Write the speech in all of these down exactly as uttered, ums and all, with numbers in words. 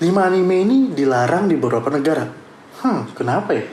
lima anime ini dilarang di beberapa negara. Hmm, kenapa ya?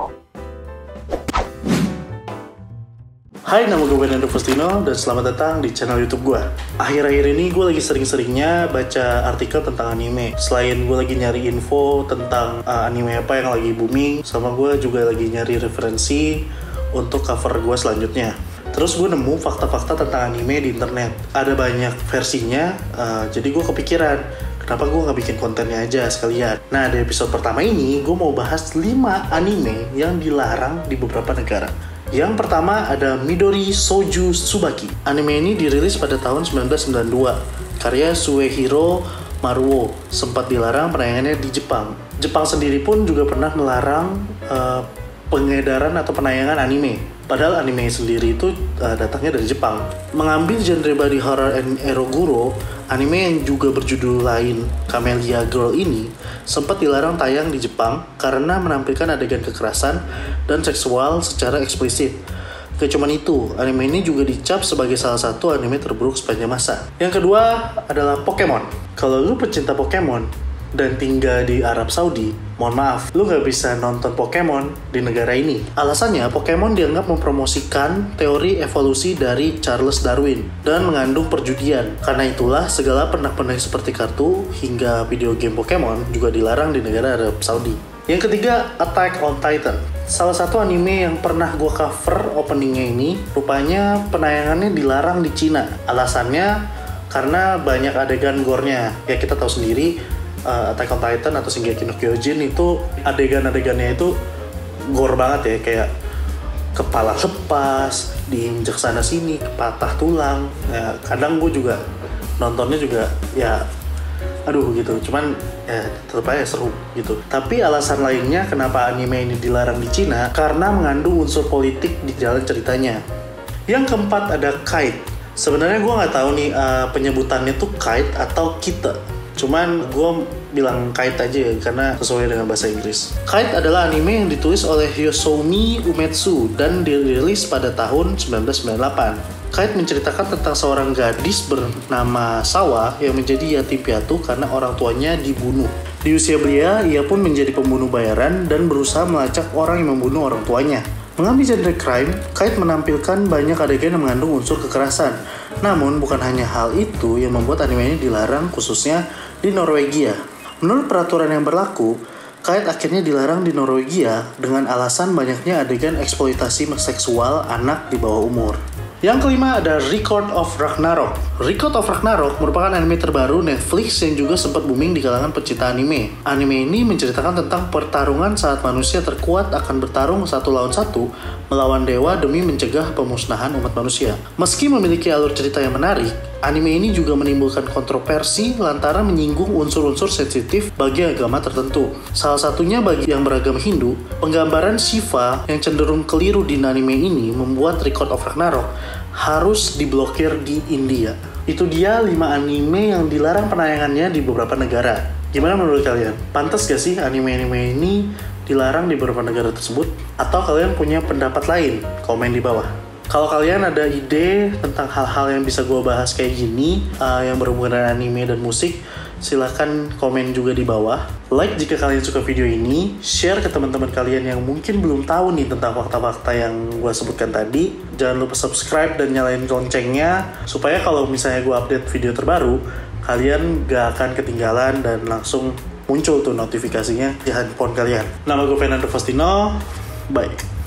Hai, nama gue Fernando Faustino dan selamat datang di channel YouTube gue. Akhir-akhir ini gue lagi sering-seringnya baca artikel tentang anime. Selain gue lagi nyari info tentang uh, anime apa yang lagi booming, sama gue juga lagi nyari referensi untuk cover gue selanjutnya. Terus gue nemu fakta-fakta tentang anime di internet. Ada banyak versinya, uh, jadi gue kepikiran, kenapa gue gak bikin kontennya aja sekalian. Nah, di episode pertama ini gue mau bahas lima anime yang dilarang di beberapa negara. Yang pertama ada Midori Shoujo Tsubaki. Anime ini dirilis pada tahun sembilan belas sembilan puluh dua, karya Suehiro Maruo. Sempat dilarang penayangannya di Jepang. Jepang sendiri pun juga pernah melarang uh, pengedaran atau penayangan anime. Padahal anime sendiri itu uh, datangnya dari Jepang. Mengambil genre body horror and eroguro, anime yang juga berjudul lain Camellia Girl ini sempat dilarang tayang di Jepang karena menampilkan adegan kekerasan dan seksual secara eksplisit. Gak cuma itu, anime ini juga dicap sebagai salah satu anime terburuk sepanjang masa. Yang kedua adalah Pokemon. Kalau lu pecinta Pokemon dan tinggal di Arab Saudi, mohon maaf, lu gak bisa nonton Pokemon di negara ini. Alasannya, Pokemon dianggap mempromosikan teori evolusi dari Charles Darwin dan mengandung perjudian. Karena itulah, segala pernak-pernik seperti kartu hingga video game Pokemon juga dilarang di negara Arab Saudi. Yang ketiga, Attack on Titan. Salah satu anime yang pernah gue cover openingnya ini, rupanya penayangannya dilarang di Cina. Alasannya, karena banyak adegan gore-nya. Ya kita tahu sendiri, Uh, Attack on Titan atau Shingeki no Kyojin itu adegan-adegannya itu gore banget ya, kayak kepala lepas, diinjek sana sini, patah tulang. Ya, kadang gue juga nontonnya juga ya aduh gitu, cuman ya tetap aja seru gitu. Tapi alasan lainnya kenapa anime ini dilarang di Cina karena mengandung unsur politik di jalan ceritanya. Yang keempat ada Kite. Sebenarnya gue nggak tahu nih uh, penyebutannya tuh Kite atau Kite. Cuman gue bilang Kite aja ya, karena sesuai dengan bahasa Inggris. Kite adalah anime yang ditulis oleh Yoshimi Umetsu dan dirilis pada tahun sembilan belas sembilan puluh delapan. Kite menceritakan tentang seorang gadis bernama Sawa yang menjadi yatim piatu karena orang tuanya dibunuh. Di usia belia, ia pun menjadi pembunuh bayaran dan berusaha melacak orang yang membunuh orang tuanya. Mengambil genre crime, Kite menampilkan banyak adegan yang mengandung unsur kekerasan. Namun, bukan hanya hal itu yang membuat anime ini dilarang, khususnya di Norwegia. Menurut peraturan yang berlaku, Kite akhirnya dilarang di Norwegia dengan alasan banyaknya adegan eksploitasi seksual anak di bawah umur. Yang kelima ada Record of Ragnarok. Record of Ragnarok merupakan anime terbaru Netflix yang juga sempat booming di kalangan pecinta anime. Anime ini menceritakan tentang pertarungan saat manusia terkuat akan bertarung satu lawan satu melawan dewa demi mencegah pemusnahan umat manusia. Meski memiliki alur cerita yang menarik, anime ini juga menimbulkan kontroversi lantaran menyinggung unsur-unsur sensitif bagi agama tertentu. Salah satunya bagi yang beragama Hindu, penggambaran Shiva yang cenderung keliru di anime ini membuat Record of Ragnarok harus diblokir di India. Itu dia lima anime yang dilarang penayangannya di beberapa negara. Gimana menurut kalian? Pantas gak sih anime-anime ini dilarang di beberapa negara tersebut? Atau kalian punya pendapat lain? Komen di bawah. Kalau kalian ada ide tentang hal-hal yang bisa gue bahas kayak gini, uh, yang berhubungan dengan anime dan musik, silahkan komen juga di bawah. Like jika kalian suka video ini, share ke teman-teman kalian yang mungkin belum tahu nih tentang fakta-fakta yang gue sebutkan tadi. Jangan lupa subscribe dan nyalain loncengnya, supaya kalau misalnya gue update video terbaru, kalian gak akan ketinggalan dan langsung muncul tuh notifikasinya di handphone kalian. Nama gue Fernando Faustino, bye.